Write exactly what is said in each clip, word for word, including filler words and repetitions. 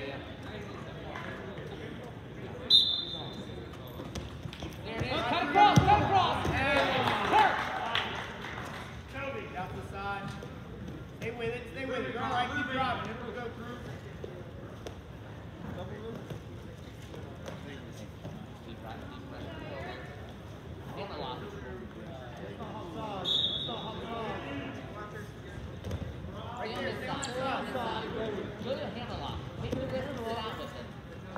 Cut across, cut across. Toby, out the side. Stay with it, stay with it. You're all right, keep driving. It will go through. Right there, stay on the side. Go to the hammer lock. Take the wrist and sit out with it.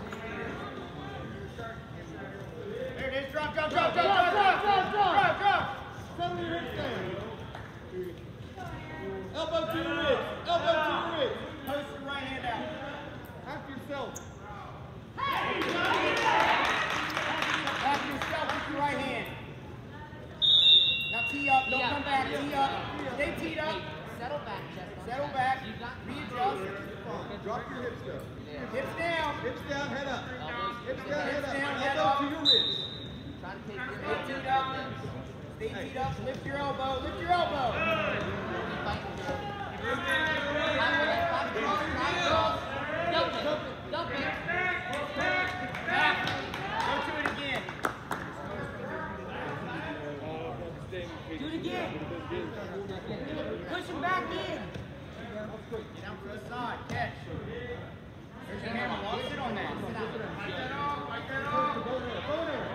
There it is. Drop, drop, drop, drop, drop, drop, drop, drop, drop. Settle your hips down. Elbow to the wrist. Elbow to the wrist. Post your right hand out. After yourself. Back yourself with your right hand. Now tee up. Don't come back. Tee up. Stay teed up. Settle back, chest. Settle back. Readjust. Drop your hips down. Hips down. Hips down, head up. Hips down, head Hips down, up. head Elbow up. to your wrist. Try to take your Stay teed up. Stay teed up. Lift your elbow. Lift your elbow. Dump it. Dump it. Go to it again. Do it again. Push him back in. Get out to the side. Catch. There's your hammer. Lock. Sit on that. Sit out. Wipe that off. Wipe that off. Go there. Go there.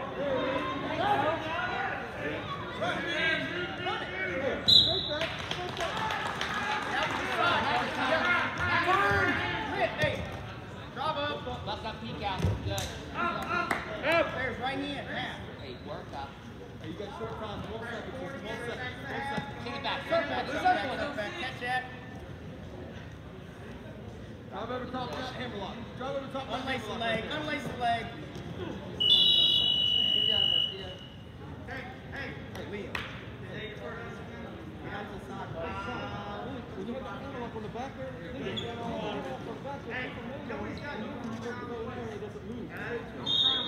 Run it. Run it. Straight back. Straight back. Get out to the side. Turn. Hit. Hey. Drop up. Let that peek out. Good. There's right hand. Now. Hey, work up. Hey, you got short time. One second. One second. One second. Take it back. Circle Circle back. it. Circle Circle back. it. Back. Catch that. Drive over top of that hammer lock. Drive over top of that Unlace the hammer lock. leg. Unlace the leg. Hey. Hey. Hey, Liam. Get out to the side. When you have that hammer lock on the back there, then you got all the way up on the back there. Hey, nobody's got you. It doesn't move.